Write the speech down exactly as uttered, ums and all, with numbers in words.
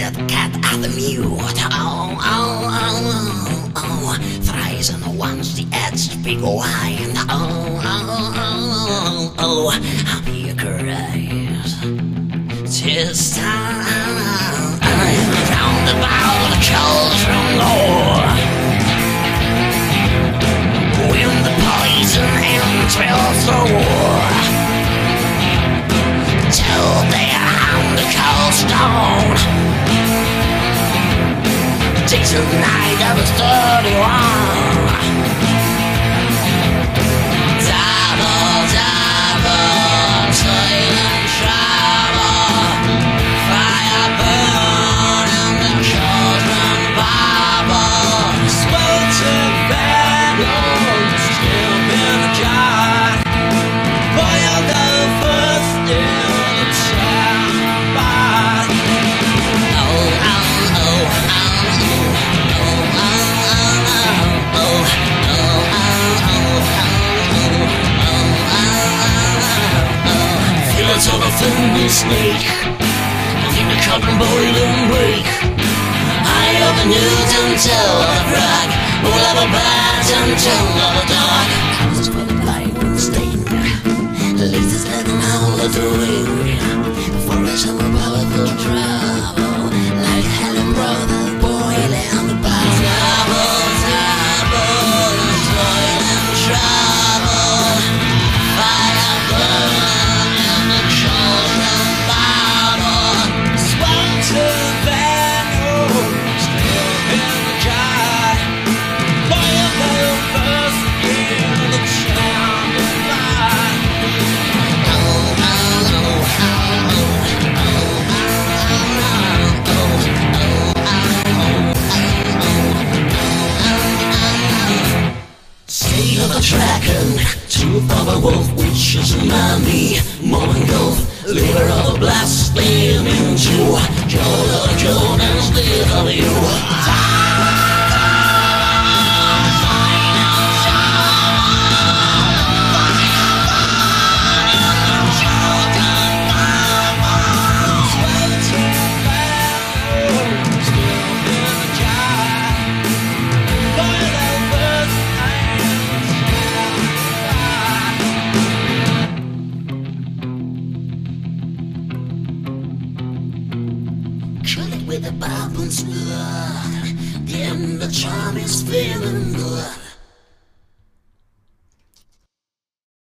at the cat at the mew'd. Oh, oh, oh, oh, oh. Thrice and once the hedge-pig whined. Oh, oh, oh, oh, oh. Harpier cries. Tis time. Round about the cauldron lore. When the poison entrails the war. Till they are on the coldstone. Takes a night of a thirty-one. Double, double, toil and trouble. Fire burn and the cauldron bubble. Swelter'd venom, still in the jar. Boil the first in the chambers. Oh, oh, oh, Fillet of a fenny snake, keep the cauldron boiling wake. Eye of a newt and tail of a frog, all of a bat and tail of a dog. Causes for the blind and stain, leaves his head and howl at the wing. Before I shall a powerful trouble, like hell-broth boiling on the bar. Double, double, toil and trouble. Fire burn in the cauldron bubble. Swelter'd venom, still in the jar. Boil the first in the chamber bar. Oh, oh, oh, oh, oh, oh, oh, oh, oh, oh, oh. State of the dragon, tooth of a wolf, which is mommy, mom and golf, liver of a blaspheming Jew, Joel of a Jordan's live of you. Kill it with a barbon's blood, then the charm is venom.